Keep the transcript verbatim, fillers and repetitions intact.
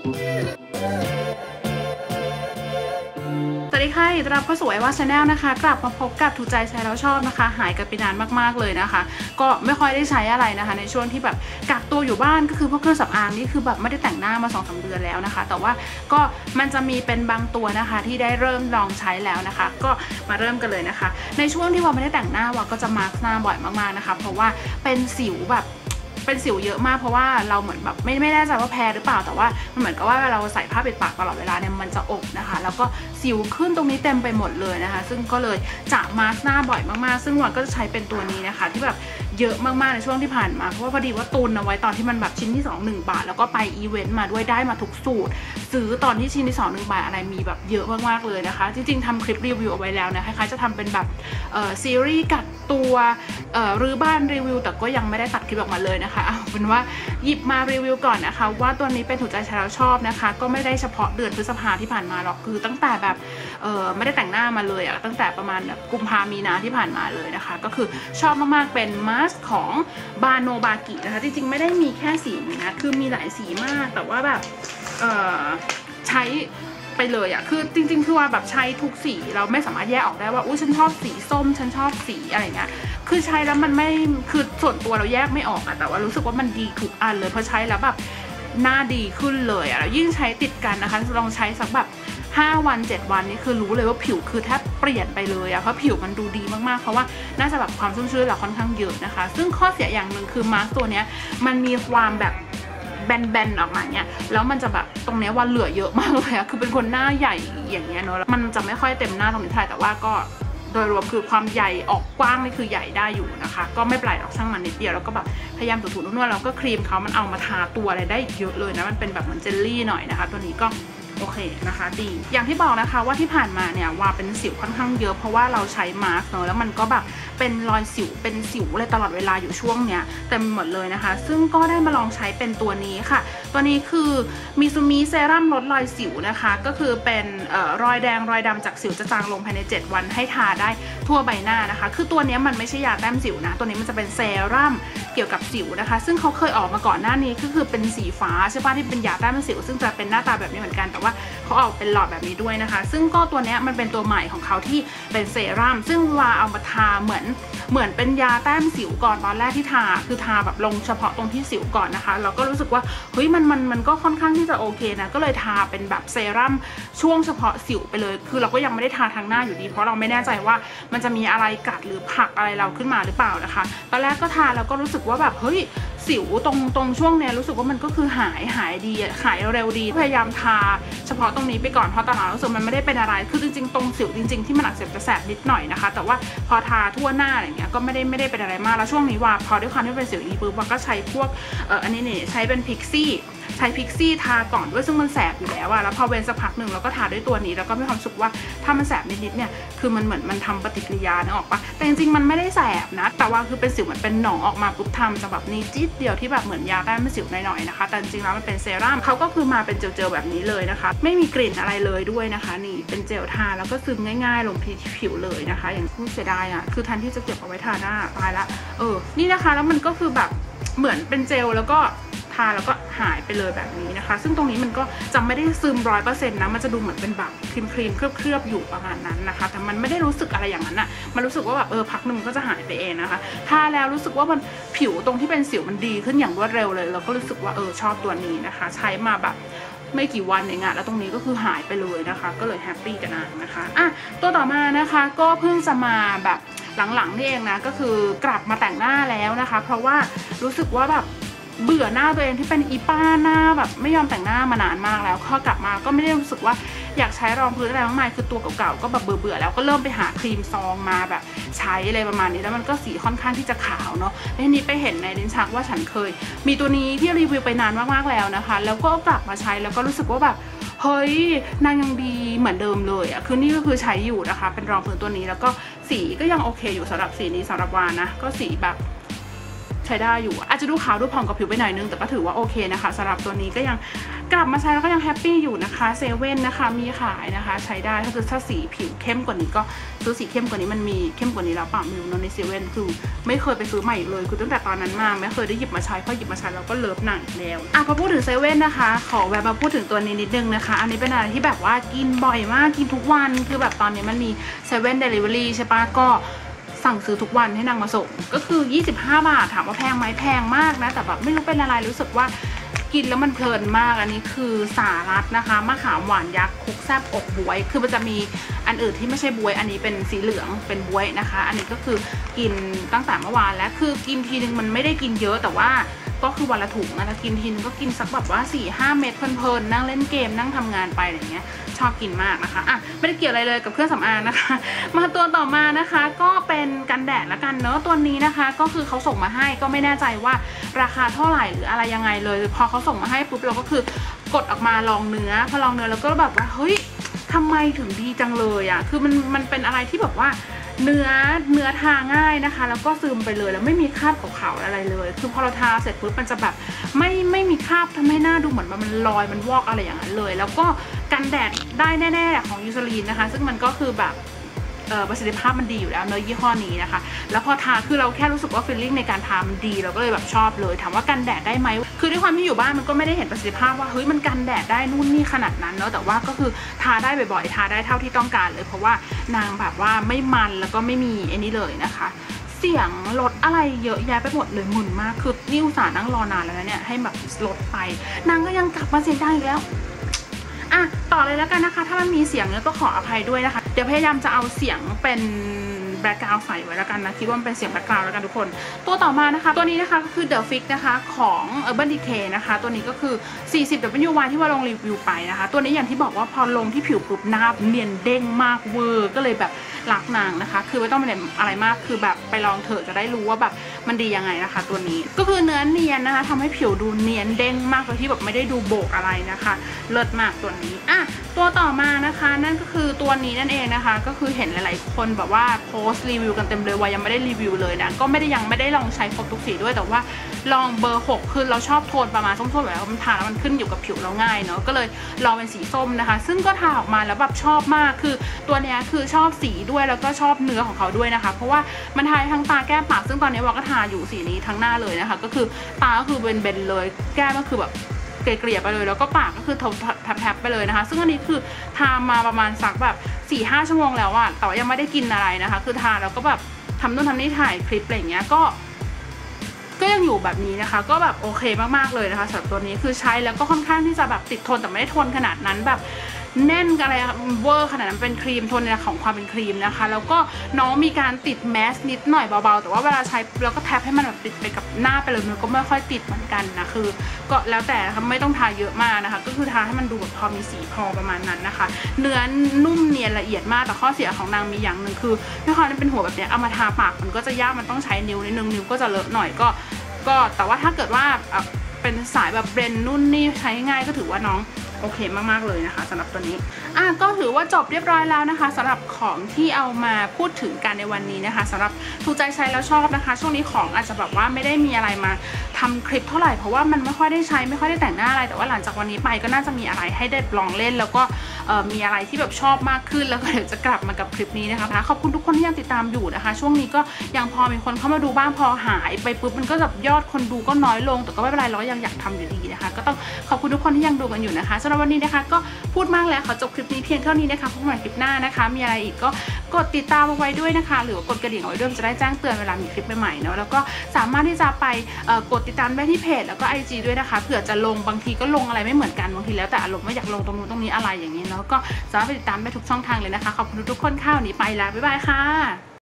สวัสดีค่ะต้อนรับเข้าสู่ไอวาชาแนลนะคะกลับมาพบกับถูกใจใช้แล้วชอบนะคะหายกันไปนานมากๆเลยนะคะก็ไม่ค่อยได้ใช้อะไรนะคะในช่วงที่แบบกักตัวอยู่บ้านก็คือพวกเครื่องสำอางนี่คือแบบไม่ได้แต่งหน้ามา สองถึงสาม เดือนแล้วนะคะแต่ว่าก็มันจะมีเป็นบางตัวนะคะที่ได้เริ่มลองใช้แล้วนะคะก็มาเริ่มกันเลยนะคะในช่วงที่ว่าไม่ได้แต่งหน้าว่าก็จะมาร์กหน้าบ่อยมากๆนะคะเพราะว่าเป็นสิวแบบเป็นสิวเยอะมากเพราะว่าเราเหมือนแบบไม่ไม่แน่ใจว่าแพ้หรือเปล่าแต่ว่ามันเหมือนกับว่าเราใส่ผ้าปิดปากตลอดเวลาเนี่ยมันจะอบนะคะแล้วก็สิวขึ้นตรงนี้เต็มไปหมดเลยนะคะซึ่งก็เลยจะมาร์กหน้าบ่อยมากๆซึ่งวันก็จะใช้เป็นตัวนี้นะคะที่แบบเยอะมากๆในช่วงที่ผ่านมาเพราะว่าพอดีว่าตุนเอาไว้ตอนที่มันแบบชิ้นที่สอง หนึ่งบาทแล้วก็ไปอีเวนต์มาด้วยได้มาทุกสูตรซื้อตอนที่ชิ้นที่สอง หนึ่งบาทอะไรมีแบบเยอะมากๆเลยนะคะจริงๆทำคลิปรีวิวเอาไว้แล้วนะคล้ายๆจะทำเป็นแบบเอ่อซีรีส์กักตัวเอ่อรื้อบ้านรีวิวแต่ก็ยังไม่ได้ตัดคลิปออกมาเลยนะคะเอาเป็นว่าหยิบมารีวิวก่อนนะคะว่าตัวนี้เป็นถูกใจใช้แล้วชอบนะคะก็ไม่ได้เฉพาะเดือนพฤษภาที่ผ่านมาหรอกคือตั้งแต่แบบเออไม่ได้แต่งหน้ามาเลยอะตั้งแต่ประมาณแบบกุมภามีนาที่ผ่านมาเลยนะคะก็คือชอบมากๆเป็นมาสก์ของบาโนบากินะคะจริงๆไม่ได้มีแค่สีนี้นะคือมีหลายสีมากแต่ว่าแบบเออใช้ไปเลยอะคือจริงๆคือว่าแบบใช้ทุกสีเราไม่สามารถแยกออกได้ว่าอุ้ยฉันชอบสีส้มฉันชอบสีอะไรเงี้ยคือใช้แล้วมันไม่คือส่วนตัวเราแยกไม่ออกอะแต่ว่ารู้สึกว่ามันดีทุกอันเลยเพราะใช้แล้วแบบหน้าดีขึ้นเลยอะแล้วยิ่งใช้ติดกันนะคะลองใช้สักแบบห้าวันเจ็ดวันนี่คือรู้เลยว่าผิวคือแทบเปลี่ยนไปเลยอะเพราะผิวมันดูดีมากๆเพราะว่าน่าจะแบบความชุ่มชื้นเราค่อนข้างเยอะนะคะซึ่งข้อเสียอย่างหนึ่งคือมาสก์ตัวเนี้ยมันมีความแบบแบนๆออกมาเนี่ยแล้วมันจะแบบตรงเนี้ยวันเหลือเยอะมากเลยอะคือเป็นคนหน้าใหญ่อย่างเงี้ยเนาะมันจะไม่ค่อยเต็มหน้าตรงนี้เท่าไหร่แต่ว่าก็โดยรวมคือความใหญ่ออกกว้างนี่คือใหญ่ได้อยู่นะคะก็ไม่เป็นไรหรอกช่างมันนิดเดียวแล้วก็แบบพยายามถูๆนวดๆแล้วก็ครีมเขามันเอามาทาตัวอะไรได้เยอะเลยนะมันเป็นแบบเหมือนเจลลี่หน่อยนะคะตัวนี้ก็โอเคนะคะดีอย่างที่บอกนะคะว่าที่ผ่านมาเนี่ยว่าเป็นสิวค่อนข้างเยอะเพราะว่าเราใช้มาสก์เนอะแล้วมันก็แบบเป็นรอยสิวเป็นสิวเลยตลอดเวลาอยู่ช่วงเนี้ยเต็มหมดเลยนะคะซึ่งก็ได้มาลองใช้เป็นตัวนี้ค่ะตัวนี้คือมิซูมิเซรั่มลดรอยสิวนะคะก็คือเป็นเอ่อรอยแดงรอยดำจากสิวจะจางลงภายในเจ็ดวันให้ทาได้ทั่วใบหน้านะคะคือตัวนี้มันไม่ใช่ยาแต้มสิวนะตัวนี้มันจะเป็นเซรั่มเกี่ยวกับสิวนะคะซึ่งเขาเคยออกมาก่อนหน้านี้ก็คือเป็นสีฟ้าใช่ป่ะที่เป็นยาแต้มสิวซึ่งจะเป็นหน้าตาแบบนี้เหมือนกันแต่ว่าเขาออกเป็นหลอดแบบนี้ด้วยนะคะซึ่งก็ตัวนี้มันเป็นตัวใหม่ของเขาที่เป็นเซรั่มซึ่งวาเอามาทาเหมือนเหมือนเป็นยาแต้มสิวก่อนตอนแรกที่ทาคือทาแบบลงเฉพาะตรงที่สิวก่อนนะคะเราก็รู้สึกว่าเฮ้ยมันมันมันก็ค่อนข้างที่จะโอเคนะก็เลยทาเป็นแบบเซรั่มช่วงเฉพาะสิวไปเลยคือเราก็ยังไม่ได้ทาทางหน้าอยู่ดีเพราะเราไม่แน่ใจว่ามันจะมีอะไรกัดหรือผลักอะไรเราขึ้นมาหรือเปล่านะคะตอนแรกก็ทาแล้วก็รู้สึกว่าแบบเฮ้ยสิวตรงตรงช่วงเนี้ยรู้สึกว่ามันก็คือหายหายดีหายเร็วดีพยายามทาเฉพาะตรงนี้ไปก่อนเพราะตอนหลังรู้สึกมันไม่ได้เป็นอะไรคือจริงๆตรงสิวจริงๆที่มันอักเสบจะแสบนิดหน่อยนะคะแต่ว่าพอทาทั่วหน้าอะไรเงี้ยก็ไม่ได้ไม่ได้เป็นอะไรมากแล้วช่วงนี้ว่าพอด้วยความที่เป็นสิวอีปุ๊บก็ใช้พวกเอ่ออันนี้นี่ใช้เป็นพิกซี่ใช้พิกซี่ทาก่อนด้วยซึ่งมันแสบอยู่แล้วอะแล้วพอเว้นสักพักหนึ่งเราก็ทาด้วยตัวนี้แล้วก็มีความสุขว่าถ้ามันแสบนิดๆเนี่ยคือมันเหมือนมันทำปฏิกิริยาเนี่ยออกปะแต่จริงๆมันไม่ได้แสบนะแต่ว่าคือเป็นสิวเหมือนเป็นหนองออกมาปุ๊บทำจะแบบนี้จี๊ดเดียวที่แบบเหมือนยาแต้มสิวหน่อยๆนะคะแต่จริงๆแล้วมันเป็นเซรั่มเขาก็คือมาเป็นเจลๆแบบนี้เลยนะคะไม่มีกลิ่นอะไรเลยด้วยนะคะนี่เป็นเจลทาแล้วก็ซึมง่ายๆลงผิวเลยนะคะอย่างที่เสียดายอะคือทันที่จะเก็บเอาไว้ทาหน้าตายละเออนี่นะคะแล้วมันก็คือแบบเหมือนเป็นเจลแล้วก็ทาแล้วก็หายไปเลยแบบนี้นะคะซึ่งตรงนี้มันก็จะไม่ได้ซึมร้อยเปอร์เซ็นต์นะมันจะดูเหมือนเป็นแบบครีมครีมเคลือบๆอยู่ประมาณนั้นนะคะแต่มันไม่ได้รู้สึกอะไรอย่างนั้นอะมันรู้สึกว่าแบบเออพักหนึ่งมันก็จะหายไปเองนะคะทาแล้วรู้สึกว่ามันผิวตรงที่เป็นสิวมันดีขึ้นอย่างรวดเร็วเลยเราก็รู้สึกว่าเออชอบตัวนี้นะคะใช้มาแบบไม่กี่วันเองอะแล้วตรงนี้ก็คือหายไปเลยนะคะก็เลยแฮปปี้กันนะคะอ่ะตัวต่อมานะคะก็เพิ่งจะมาแบบหลังๆนี่เองนะก็คือกลับมาแต่งหน้าแล้วนะคะเพราะว่ารู้สึกว่าแบบเบื่อหน้าตัวเองที่เป็นอีป้าหน้าแบบไม่ยอมแต่งหน้ามานานมากแล้วพอกลับมาก็ไม่ได้รู้สึกว่าอยากใช้รองพื้นอะไรมากมายคือตัวเก่าๆก็แบบเบื่อๆแล้วก็เริ่มไปหาครีมซองมาแบบใช้อะไรประมาณนี้แล้วมันก็สีค่อนข้างที่จะขาวเนาะแล้วทีนี้ไปเห็นในลิ้นชักว่าฉันเคยมีตัวนี้ที่รีวิวไปนานมากๆแล้วนะคะแล้วก็กลับมาใช้แล้วก็รู้สึกว่าแบบเฮ้ยนางยังดีเหมือนเดิมเลยอะคือนี่ก็คือใช้อยู่นะคะเป็นรองพื้นตัวนี้แล้วก็สีก็ยังโอเคอยู่สำหรับสีนี้สำหรับวานนะก็สีแบบฉช้ได้อยู่อาจจะดูขาวดูผ่องกับผิวไปหน่อยนึงแต่ก็ถือว่าโอเคนะคะสำหรับตัวนี้ก็ยังกลับมาใช้แล้วก็ยังแฮปปี้อยู่นะคะเซเว่นนะคะมีขายนะคะใช้ได้ถ้าคือถ้าสีผิวเข้มกว่านี้ก็ซื้อสีเข้มกว่านี้มันมีเข้มกว่านี้แล้วเปล่าไม่รู้ในเซเว่นคือไม่เคยไปซื้อใหม่เลยคือตั้งแต่ตอนนั้นมาไม่เคยได้หยิบมาใช้พอหยิบมาใช้แล้วก็เลิฟหนังแล้วอ่ะพอพูดถึงเซเว่นนะคะขอแวะมาพูดถึงตัวนี้นิดนึงนะคะอันนี้เป็นอะไรที่แบบว่ากินบ่อยมากกินทุกวันคือแบบตอนนี้มันมีเซเว่นเดลิเวอรี่ใช่ปะก็สั่งซื้อทุกวันให้นางมาส่งก็คือยี่สิบห้าบาทถามว่าแพงไหมแพงมากนะแต่แบบไม่รู้เป็นอะไรรู้สึกว่ากินแล้วมันเพลินมากอันนี้คือสาลัดนะคะมะขามหวานยักษ์คุกแซ่บอกบวยคือมันจะมีอันอื่นที่ไม่ใช่บวยอันนี้เป็นสีเหลืองเป็นบวยนะคะอันนี้ก็คือกินตั้งแต่เมื่อวานแล้วคือกินทีนึงมันไม่ได้กินเยอะแต่ว่าก็คือวันละถุงนะถ้ากินทีนึงก็กินสักแบบว่า สี่ห้า เม็ดเพลินๆนั่งเล่นเกมนั่งทำงานไปอะไรเงี้ยชอบกินมากนะคะอ่ะไม่ได้เกี่ยวอะไรเลยกับเครื่องสำอางนะคะมาตัวต่อมานะคะก็เป็นกันแดดละกันเนอะตัวนี้นะคะก็คือเขาส่งมาให้ก็ไม่แน่ใจว่าราคาเท่าไหร่หรืออะไรยังไงเลยพอเขาส่งมาให้ปุ๊บเราก็คือกดออกมาลองเนื้อพอลองเนื้อแล้วก็แบบว่าเฮ้ยทำไมถึงดีจังเลยอ่ะคือมันมันเป็นอะไรที่แบบว่าเนื้อเนื้อทาง่ายนะคะแล้วก็ซึมไปเลยแล้วไม่มีคราบขาวๆอะไรเลยคือพอเราทาเสร็จปุ๊บมันจะแบบไม่ไม่มีคราบทำให้หน้าดูเหมือนมันลอยมันวอกอะไรอย่างนั้นเลยแล้วก็กันแดดได้แน่ๆของยูซาลีนนะคะซึ่งมันก็คือแบบประสิทธิภาพมันดีอยู่แล้วเนอะยี่ห้อนี้นะคะแล้วพอทาคือเราแค่รู้สึกว่าฟีลลิ่งในการทามันดีเราก็เลยแบบชอบเลยถามว่ากันแดดได้ไหมคือด้วยความที่อยู่บ้านมันก็ไม่ได้เห็นประสิทธิภาพว่าเฮ้ยมันกันแดดได้นู่นนี่ขนาดนั้นเนอะแต่ว่าก็คือทาได้บ่อยๆทาได้เท่าที่ต้องการเลยเพราะว่านางแบบว่าไม่มันแล้วก็ไม่มีไอ้นี่เลยนะคะเสียงลดอะไรเยอะแยะไปหมดเลยหมุนมากคือนี่อุตส่าห์นั่งรอนานแล้วนะเนี่ยให้แบบลดไปนางก็ยังกลับมาเสียงดังอีกแล้วอ่ะต่อเลยแล้วกันนะคะถ้ามันมีเสียงเนี่ยก็ขออภัยด้วยนะคะเดี๋ยวพยายามจะเอาเสียงเป็นแบ็กกราวด์ใส่ไว้แล้วกันนะคิดว่ามันเป็นเสียงแบ็กกราวด์แล้วกันทุกคนตัวต่อมานะคะตัวนี้นะคะก็คือ The Fix นะคะของ Urban Decay นะคะตัวนี้ก็คือ สี่สิบ ดับเบิลยู วาย ที่ว่าลงรีวิวไปนะคะตัวนี้อย่างที่บอกว่าพอลงที่ผิวปุ๊บหน้าเนียนเด้งมากเวอร์ก็เลยแบบรักนางนะคะคือไม่ต้องเป็นอะไรมากคือแบบไปลองเถอะจะได้รู้ว่าแบบมันดียังไงนะคะตัวนี้ก็คือเนื้อเนียนนะคะทำให้ผิวดูเนียนเด้งมากโดยที่แบบไม่ได้ดูโบกอะไรนะคะเลิศมากตัวนี้อ่ะตัวต่อมานะคะนั่นก็คือตัวนี้นั่นเองนะคะก็คือเห็นหลายๆคนแบบว่าโพสต์รีวิวกันเต็มเลยว่ายังไม่ได้รีวิวเลยนะก็ไม่ได้ยังไม่ได้ลองใช้ครบทุกสีด้วยแต่ว่าลองเบอร์หกคือเราชอบโทนประมาณส้มๆแบบมันทาแล้วมันขึ้นอยู่กับผิวเราง่ายเนาะก็เลยลองเป็นสีส้มนะคะซึ่งก็ทาออกมาแล้วแบบชอบมากคือตัวนี้คือชอบสีด้วยแล้วก็ชอบเนื้อของเขาด้วยนะคะเพราะว่ามันทาทั้งตาแก้มปากซึ่งตอนนี้วาก็ทาอยู่สีนี้ทั้งหน้าเลยนะคะก็คือตาก็คือเบนๆเลยแก้มก็คือแบบเกลี่ยๆไปเลยแล้วก็ปากก็คือแทบๆไปเลยนะคะซึ่งอันนี้คือทามาประมาณสักแบบ สี่ห้า ชั่วโมงแล้วอะแต่ว่ายังไม่ได้กินอะไรนะคะคือทาแล้วก็แบบทำนู่นทำนี่ถ่ายคลิปอะไรอย่างเงี้ยก็ก็ยังอยู่แบบนี้นะคะก็แบบโอเคมากๆเลยนะคะสำหรับตัวนี้คือใช้แล้วก็ค่อนข้างที่จะแบบติดทนแต่ไม่ได้ทนขนาดนั้นแบบแน่นกันอะไรเวอร์ขนาดนั้นเป็นครีมทนในของความเป็นครีมนะคะแล้วก็น้องมีการติดแมสนิดหน่อยเบาๆแต่ว่าเวลาใช้แล้วก็แทบให้มันแบบติดไปกับหน้าไปเลยมันก็ไม่ค่อยติดเหมือนกันนะคือก็แล้วแต่นะคะไม่ต้องทาเยอะมากนะคะก็คือทาให้มันดูแบบพอมีสีพอประมาณนั้นนะคะเนื้อนุ่มเนียนละเอียดมากแต่ข้อเสียของนางมีอย่างหนึ่งคือด้วยความที่เป็นหัวแบบนี้เอามาทาปากมันก็จะยากมันต้องใช้นิ้วนิดนึงนิ้วก็จะเลอะหน่อยก็ก็แต่ว่าถ้าเกิดว่าเป็นสายแบบเบรนนุ่นนี่ใช้ง่ายก็ถือว่าน้องโอเคมากๆเลยนะคะสำหรับตัวนี้อ่ะก็ถือว่าจบเรียบร้อยแล้วนะคะสำหรับของที่เอามาพูดถึงกันในวันนี้นะคะสำหรับถูกใจใช้แล้วชอบนะคะช่วงนี้ของอาจจะแบบว่าไม่ได้มีอะไรมาทำคลิปเท่าไหร่เพราะว่ามันไม่ค่อยได้ใช้ไม่ค่อยได้แต่งหน้าอะไรแต่ว่าหลังจากวันนี้ไปก็น่าจะมีอะไรให้ได้ลองเล่นแล้วก็มีอะไรที่แบบชอบมากขึ้นแล้วก็เดี๋ยวจะกลับมากับคลิปนี้นะคะขอบคุณทุกคนที่ยังติดตามอยู่นะคะช่วงนี้ก็ยังพอมีคนเข้ามาดูบ้างพอหายไปปุ๊บมันก็แบบยอดคนดูก็น้อยลงแต่ก็ไม่เป็นไรเราก็ยังอยากทำอยู่ดีนะคะก็ต้องขอบคุณทุกคนที่ยังดูกันอยู่นะคะสำหรับวันนี้นะคะก็พูดมากแล้วขอจบคลิปนี้เพียงเท่านี้นะคะพบกันใหม่คลิปหน้านะคะมีอะไรอีกก็กดติดตามเอาไว้ด้วยนะคะหรือว่ากดกระดิ่งเอาไว้ด้วยจะได้แจ้งเตือนเวลามีคลิปใหม่ๆเนาะแล้วก็สามารถที่จะไปกดติดตามได้ที่เพจแล้วก็ ไอ จี ด้วยนะคะเผื่อจะลงบางทีก็ลงอะไรไม่เหมือนกันบางทีแล้วแต่อารมณ์ไม่อยากลงตรงนู้นตรงนี้อะไรอย่างนี้แล้วก็สามารถไปติดตามได้ทุกช่องทางเลยนะคะขอบคุณทุกคนค่ะวันนี้ไปแล้วบ๊ายบายค่ะ